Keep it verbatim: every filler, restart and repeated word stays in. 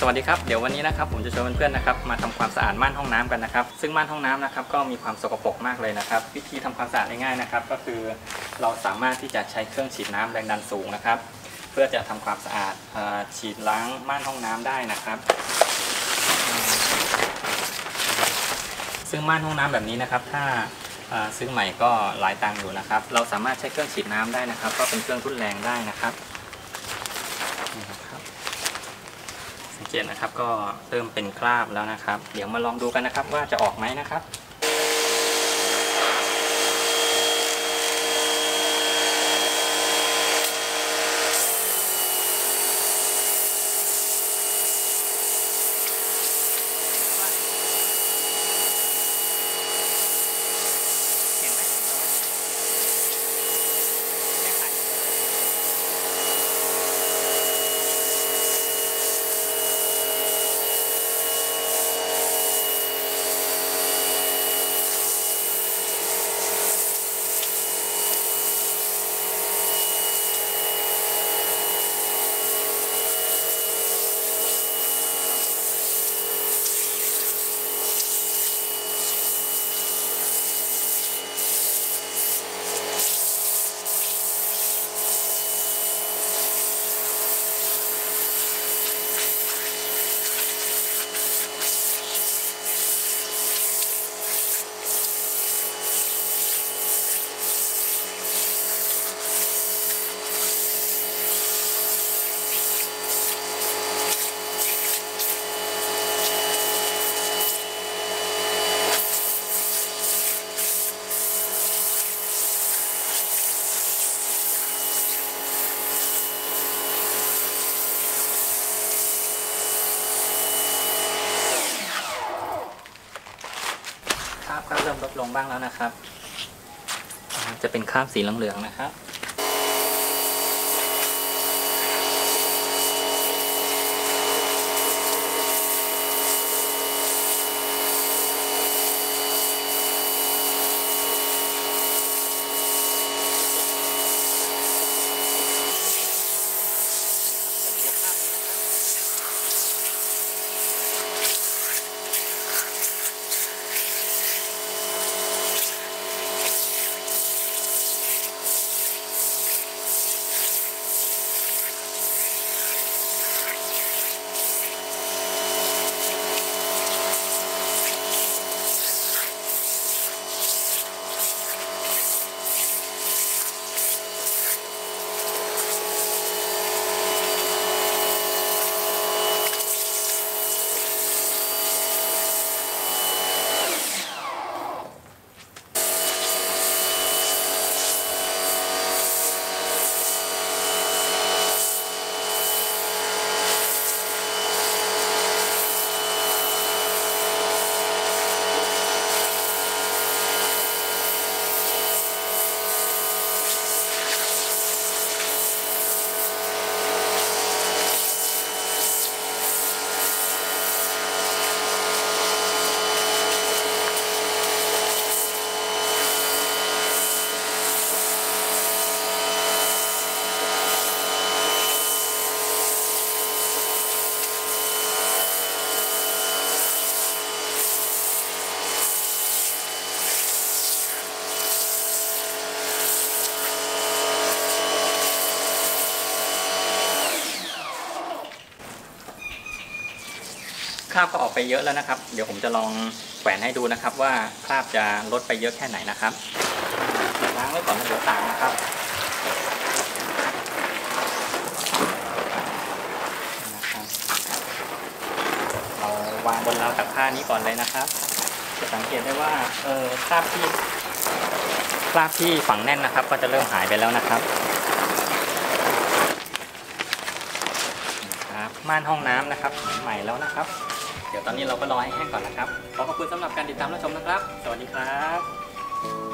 สวัสดีครับเดี๋ยววันนี้นะครับผมจะชวนเพื่อนๆนะครับมาทำความสะอาดม่านห้องน้ำกันนะครับซึ่งม่านห้องน้ำนะครับก็มีความสกปรกมากเลยนะครับวิธีทำความสะอาดง่ายๆนะครับก็คือเราสามารถที่จะใช้เครื่องฉีดน้ำแรงดันสูงนะครับเพื่อจะทำความสะอาดฉีดล้างม่านห้องน้ำได้นะครับซึ่งม่านห้องน้ำแบบนี้นะครับถ้าซื้อใหม่ก็หลายตังค์อยู่นะครับเราสามารถใช้เครื่องฉีดน้ำได้นะครับก็เป็นเครื่องทุ่นแรงได้นะครับสังเกตนะครับก็เริ่มเป็นคราบแล้วนะครับเดี๋ยวมาลองดูกันนะครับว่าจะออกไหมนะครับคราบก็เริ่มลดลงบ้างแล้วนะครับจะเป็นคราบสีเหลืองๆนะครับคราบก็ออกไปเยอะแล้วนะครับเดี๋ยวผมจะลองแขวนให้ดูนะครับว่าคราบจะลดไปเยอะแค่ไหนนะครับล้างไว้ก่อนแล้วเดี๋ยวตากนะครับเราวางบนราวตากผ้านี้ก่อนเลยนะครับจะสังเกตได้ว่าเออคราบที่คราบที่ฝังแน่นนะครับก็จะเริ่มหายไปแล้วนะครับม่านห้องน้ำนะครับใหม่แล้วนะครับเดี๋ยวตอนนี้เราก็รอให้แห้งก่อนนะครับขอขอบคุณสำหรับการติดตามรับชมนะครับสวัสดีครับ